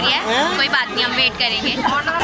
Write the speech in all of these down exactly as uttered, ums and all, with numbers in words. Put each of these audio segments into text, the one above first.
रही है, कोई बात नहीं, हम वेट करेंगे।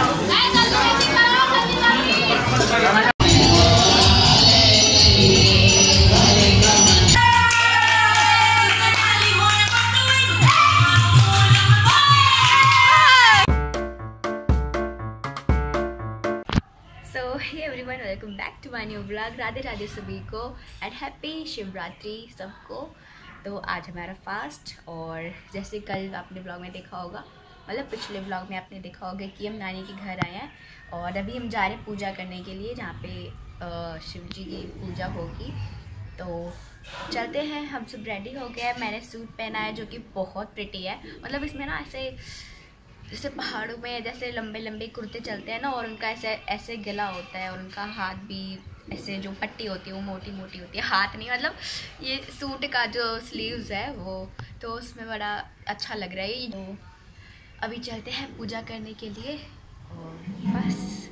Everyone, welcome back to my new blog. Radhe Radhe सभी को एंड हैप्पी शिवरात्रि सबको। तो आज हमारा फास्ट, और जैसे कल आपने ब्लॉग में देखा होगा, मतलब पिछले ब्लॉग में आपने देखा होगा कि हम नानी के घर आए हैं और अभी हम जा रहे हैं पूजा करने के लिए, जहाँ पे शिव जी की पूजा होगी। तो चलते हैं, हम सब रेडी हो गए हैं। मैंने सूट पहना है जो कि बहुत प्रिटी है, मतलब इसमें ना ऐसे जैसे पहाड़ों में जैसे लंबे लंबे कुर्ते चलते हैं ना, और उनका ऐसे ऐसे गला होता है, और उनका हाथ भी ऐसे जो पट्टी होती है वो मोटी मोटी होती है, हाथ नहीं, मतलब ये सूट का जो स्लीव्स है वो, तो उसमें बड़ा अच्छा लग रहा है। तो अभी चलते हैं पूजा करने के लिए, और बस।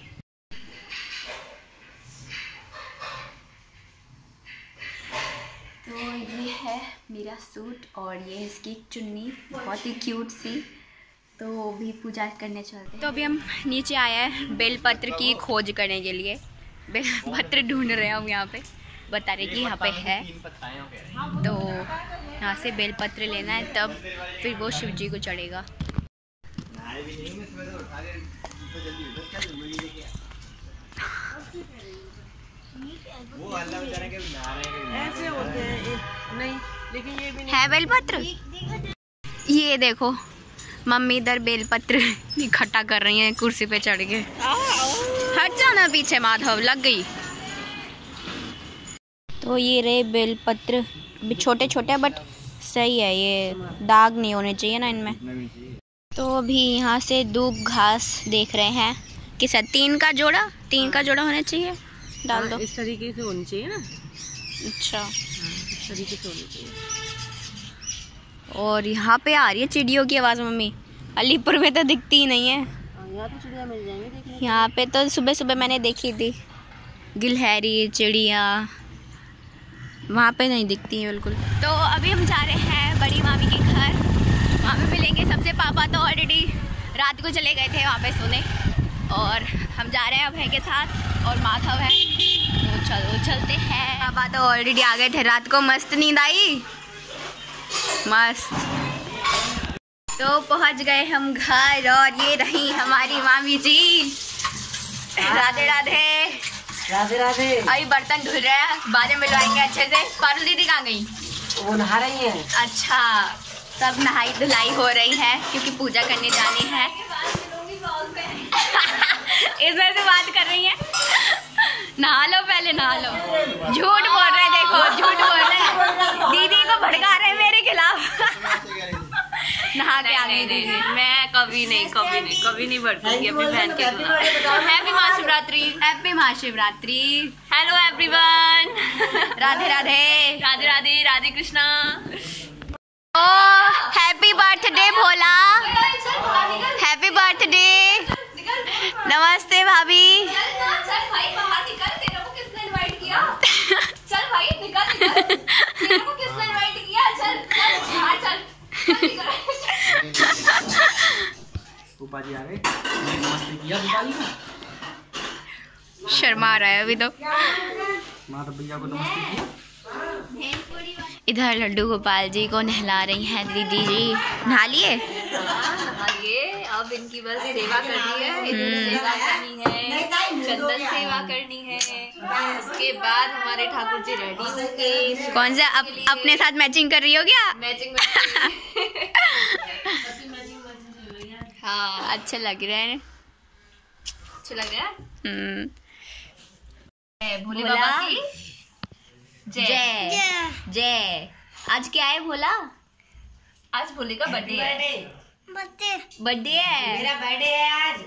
तो ये है मेरा सूट और ये इसकी चुन्नी, बहुत ही क्यूट सी। तो भी पूजा करने चलते हैं। तो अभी हम नीचे आए हैं बेलपत्र की खोज करने के लिए, बेलपत्र ढूंढ रहे हैं हम यहाँ पे, बता रहे कि यहाँ पे है। तो यहाँ से बेलपत्र लेना है, तब फिर वो शिव जी को चढ़ेगा। है बेलपत्र, ये देखो मम्मी इधर बेलपत्र इकट्ठा कर रही हैं कुर्सी पे चढ़ के। हट जाना पीछे, माधव लग गई। तो ये रहे बेलपत्र, छोटे छोटे बट सही है, ये दाग नहीं होने चाहिए ना इनमें। तो अभी यहाँ से दूब घास देख रहे हैं कि सर तीन का जोड़ा तीन का जोड़ा होना चाहिए, डाल दो। इस तरीके से होनी चाहिए ना। अच्छा, इस तरीके से होनी चाहिए। और यहाँ पे आ रही है चिड़ियों की आवाज़ मम्मी, अलीपुर में तो दिखती ही नहीं है। यहाँ तो चिड़िया मिल जाएंगी देखने। यहाँ पे तो सुबह सुबह मैंने देखी थी गिलहरी चिड़िया, वहाँ पे नहीं दिखती है बिल्कुल। तो अभी हम जा रहे हैं बड़ी मामी के घर, वहाँ पे मिलेंगे सबसे। पापा तो ऑलरेडी रात को चले गए थे वहाँ पे सोने, और हम जा रहे हैं अभय के साथ, और माधव है। तो चलो चलते हैं। पापा तो ऑलरेडी आ गए थे, रात को मस्त नींद आई, मस्त। तो पहुंच गए हम घर, और ये रही हमारी मामी जी। राधे राधे राधे राधे। अभी बर्तन धुल रहे हैं, बाद में मिलवाएंगे अच्छे से। पारुल दीदी कहाँ गई? वो नहा रही है। अच्छा, सब नहाई धुलाई हो रही है क्योंकि पूजा करने जानी है। इसमें से बात कर रही है। नहा लो पहले, नहा लो। झूठ बोल रहे हैं, देखो झूठ बोल रहे हैं, दीदी को भड़का रहे हैं मेरे खिलाफ। नहा के आ गई दीदी। मैं कभी नहीं कभी नहीं कभी नहीं भड़कूंगी अपनी बहन के खिलाफ। Happy Mahashivratri, happy Mahashivratri. Hello everyone, Radhe Radhe Radhe Radhe, Radhe Krishna. Oh happy birthday Bhola, happy birthday. नमस्ते भाभी। चल भाई निकल निकल, तेरे को किसने इनवाइट किया? चल चल बाहर चल। फूफा जी आ गए, नमस्ते किया फूफा जी का। शर्मा रहा है अभी तो। माता भैया को नमस्ते किया। इधर लड्डू गोपाल जी को नहला रही हैं दीदी जी। नहा लिए? ये अब इनकी बस सेवा करनी है, इनकी सेवा करनी है, चंदन सेवा करनी है। उसके बाद हमारे ठाकुर जी रेडी होंगे। कौन सा अप, अपने साथ मैचिंग कर रही हो क्या? मैचिंग हाँ, अच्छे लग रहे हैं, अच्छा लग रहा है। हम्म। भोले बाबा की जय जय। आज क्या है भोला? आज भोले का बर्थडे है। बर्थडे है मेरा बर्थडे है आज।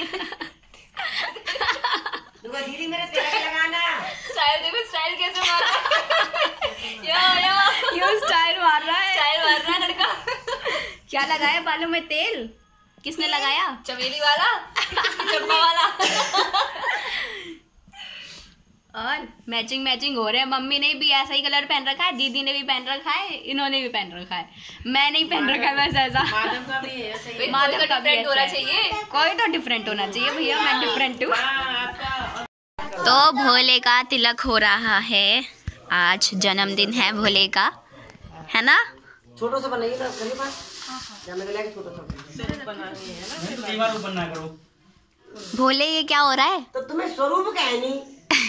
दीदी मेरे पेड़ पे लगाना। स्टाइल देखो, स्टाइल कैसे मार रहा है। यो यो यो स्टाइल मार रहा है, स्टाइल मार रहा है लड़का। क्या लगाया बालों में? तेल किसने लगाया? चमेली वाला, चंपा वाला। और मैचिंग मैचिंग हो रहे हैं। मम्मी ने भी ऐसा ही कलर पहन रखा है, दीदी ने भी पहन रखा है, इन्होंने भी पहन रखा है। मैं नहीं पहन रखा है वैसे ऐसा। माधव का डिफरेंट होना चाहिए, कोई तो डिफरेंट होना चाहिए भैया, मैं डिफरेंट हूँ। तो भोले का तिलक हो रहा है, आज जन्मदिन है भोले का, है ना? छोटो सा बनाइए ना, करिए बात। या मेरे लिए छोटो सा बनानी है ना, कई बार ऊपर ना करो। भोले ये क्या हो रहा है? तो तुम्हें स्वरूप क्या है नहीं?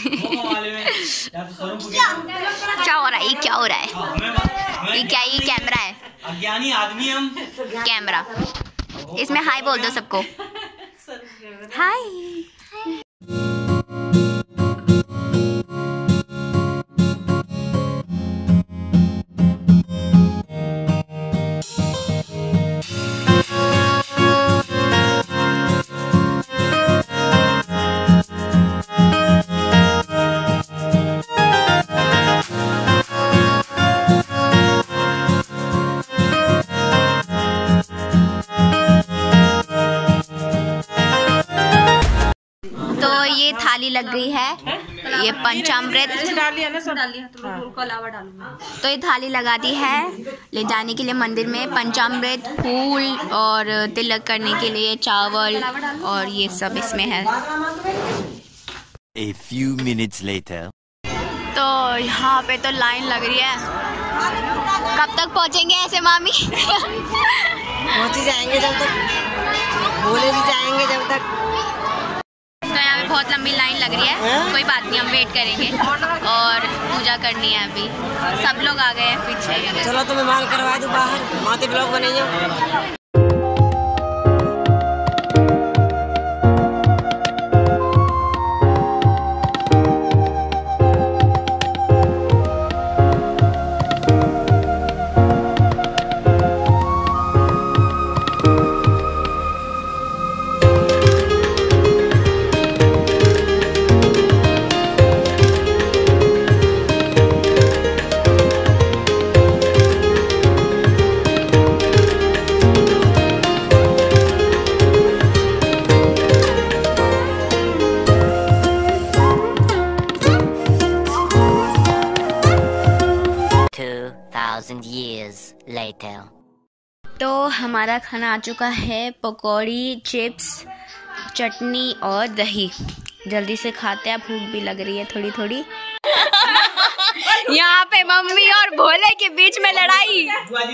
क्या हो रहा है? ये क्या हो रहा है? ये क्या, ये कैमरा है? अज्ञानी आदमी हम। कैमरा, इसमें हाय बोल दो सबको। हाय। ये थाली लग गई है, ये पंचामृत, तो ये थाली लगा दी है ले जाने के लिए मंदिर में। पंचामृत, फूल और तिलक करने के लिए चावल और ये सब इसमें है। A few minutes later. तो यहाँ पे तो लाइन लग रही है, कब तक पहुँचेंगे ऐसे मामी? पहुँच ही जाएंगे जब तक, बोले भी जाएंगे जब तक। तो यहाँ पे बहुत लंबी लाइन लग रही है, कोई बात नहीं, हम वेट करेंगे। और पूजा करनी है अभी, सब लोग आ गए हैं पीछे। चलो तुम्हें माल करवा दूं बाहर, माते ब्लॉग बने। Years later. तो हमारा खाना आ चुका है, पकौड़ी, चिप्स, चटनी और दही। जल्दी से खाते हैं, भूख भी लग रही है थोड़ी थोड़ी। यहाँ पे मम्मी और भोले के बीच में लड़ाई।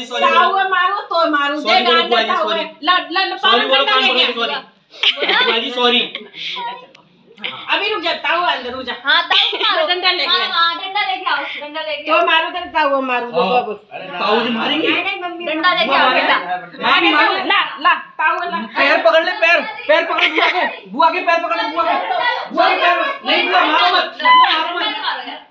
सॉरी अभी रुक जा, ताऊ अंदर रुक जा। हाँ ताऊ मारो, डंडा लेके आओ, डंडा लेके आओ, डंडा लेके आओ। तो मारो तो ताऊ मारो, बाबू ताऊ जी मारेंगे। नहीं नहीं मम्मी, डंडा लेके आओ बेटा। मार मार, ला ला ताऊ ला। पैर पकड़ ले, पैर पैर पकड़, बुआ के बुआ के पैर पकड़, बुआ के बुआ के पैर नहीं, बुआ मारो मत, मारो मत।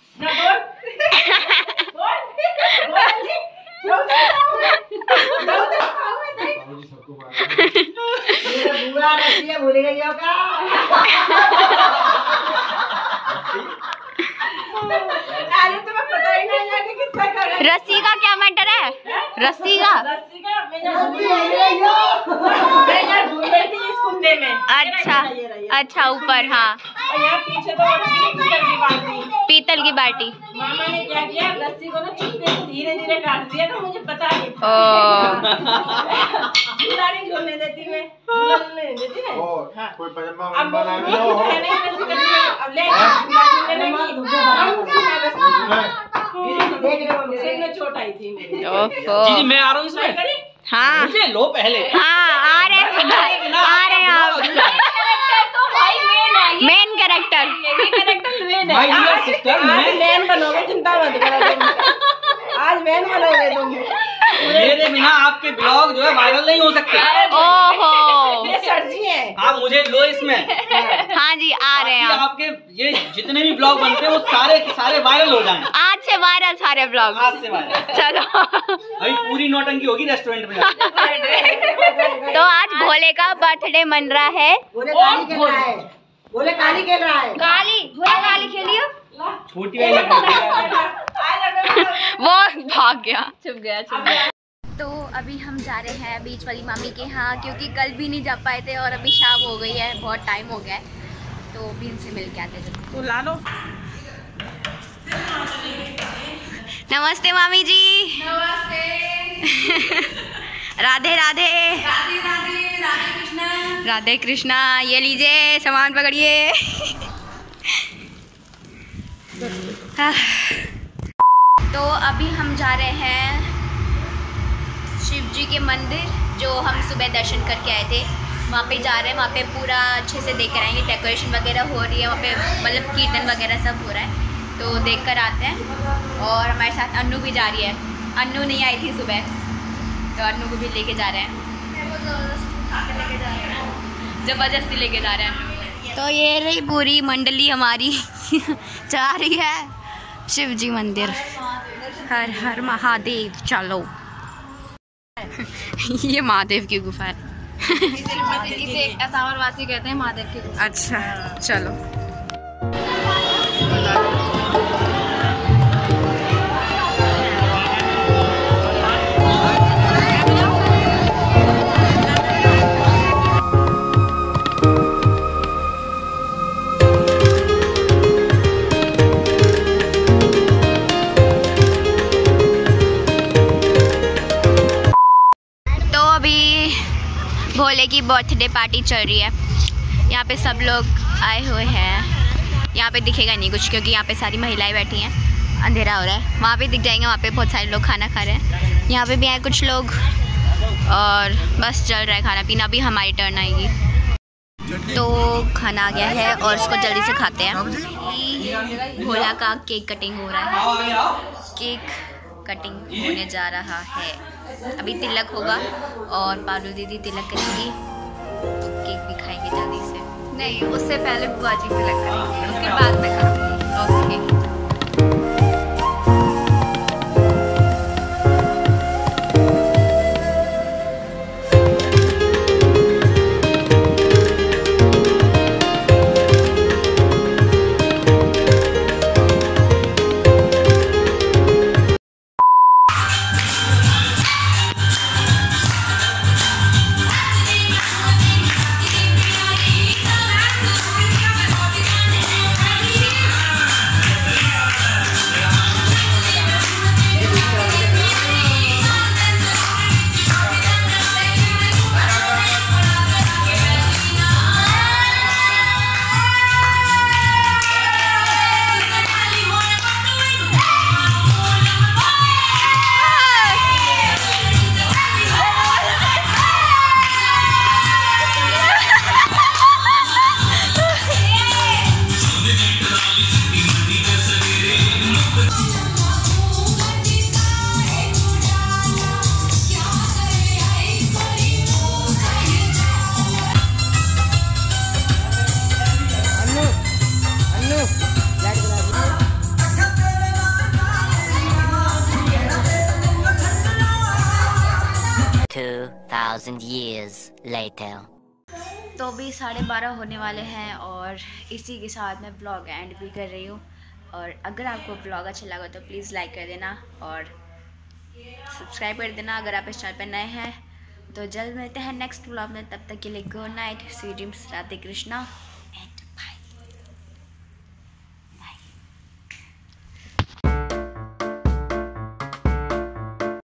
बुआ रस्सी भूल गई हो का? अरे तुम्हें पता ही नहीं है कि किसका कर रहा है। रस्सी का क्या मैटर है? रस्सी का रस्सी का मैं भूल गई हो, मैं भूल गई थी इस कुंडे में। अच्छा अच्छा, ऊपर। हाँ, यहाँ पीछे तो पीतल की बाल्टी, पीतल की बाल्टी। मामा ने क्या किया, रस्सी को ना चुपके से धीरे धीरे काट दिया, तो मुझे पता नहीं। झूला नहीं झूलने देती मैं, झूला नहीं देती मैं। कोई पजामा बना लो, नहीं रस्सी कटी है, अब ले झूला झूलने लगी। देख रहे हो, सिर में चोट आई थी मेरी। जी मैं आ रहा हूँ इसमें। हाँ मुझे लो पहले। हाँ आ रहे आ रहे आप। मेन कैरेक्टर, कैरेक्टर मेन है। आज मेन बनोगे, चिंता मत करो तुम, आज मेन बनोगे तुम। मेरे बिना आपके ब्लॉग जो है वायरल नहीं हो सकते। ओहो, ये सर जी है। आप मुझे लो इसमें। हाँ जी आ रहे हैं। आपके ये जितने भी ब्लॉग बनते हैं वो सारे सारे वायरल हो जाएं। आज से वायरल सारे ब्लॉग, आज से वायरल। चलो अभी पूरी नौटंकी होगी रेस्टोरेंट में। तो आज भोले का बर्थडे मन रहा है। बोले काली खेल रहा है, बोले काली खेल रहा है। काली भोले काली खेलियो। छोटी वाली वो भाग गया, छुप गया छुप गया। तो अभी हम जा रहे हैं बीच वाली मामी के यहाँ, क्योंकि कल भी नहीं जा पाए थे और अभी शाम हो गई है, बहुत टाइम हो गया है। तो भी इनसे मिल के आते हैं। तो ला लो। नमस्ते मामी जी। नमस्ते। राधे राधे। राधे राधे। राधे कृष्णा। राधे कृष्णा। ये लीजिए सामान पकड़िए। तो अभी हम जा रहे हैं शिव जी के मंदिर, जो हम सुबह दर्शन करके आए थे। वहाँ पे जा रहे हैं, वहाँ पे पूरा अच्छे से देख कर आएंगे। डेकोरेशन वगैरह हो रही है वहाँ पे, मतलब कीर्तन वगैरह सब हो रहा है, तो देख कर आते हैं। और हमारे साथ अन्नू भी जा रही है। अन्नू नहीं आई थी सुबह, तो अन्नू को भी लेके जा रहे हैं। ज़बरदस्ती लेके जा रहे हैं। तो ये रही पूरी मंडली हमारी जा रही है शिव जी मंदिर। हर हर महादेव। चलो। ये महादेव की गुफा है। इसे असावर वासी कहते हैं, महादेव की गुफा। अच्छा चलो। भोले की बर्थडे पार्टी चल रही है। यहाँ पे सब लोग आए हुए हैं। यहाँ पे दिखेगा नहीं कुछ, क्योंकि यहाँ पे सारी महिलाएं बैठी हैं, अंधेरा हो रहा है। वहाँ पे दिख जाएंगे, वहाँ पे बहुत सारे लोग खाना खा रहे हैं। यहाँ पे भी आए कुछ लोग, और बस चल रहा है खाना पीना। अभी हमारी टर्न आएगी, तो खाना आ गया है और इसको जल्दी से खाते हैं। भोला का केक कटिंग हो रहा है। केक कटिंग होने जा रहा है। अभी तिलक होगा और पालू दीदी तिलक करेंगी, तो केक भी खाएंगे जल्दी से। नहीं, उससे पहले बुआ जी तिलक करेंगे, उसके बाद मैं करूँगी। Okay. two thousand years later. तो भी साढ़े बारह होने वाले हैं और इसी के साथ मैं ब्लॉग एंड भी कर रही हूँ। और अगर आपको ब्लॉग अच्छा लगा तो प्लीज़ लाइक कर देना और सब्सक्राइब कर देना अगर आप इस चैनल पर नए हैं। तो जल्द मिलते हैं नेक्स्ट ब्लॉग में, तब तक के लिए good night, sweet dreams, Radhe Krishna.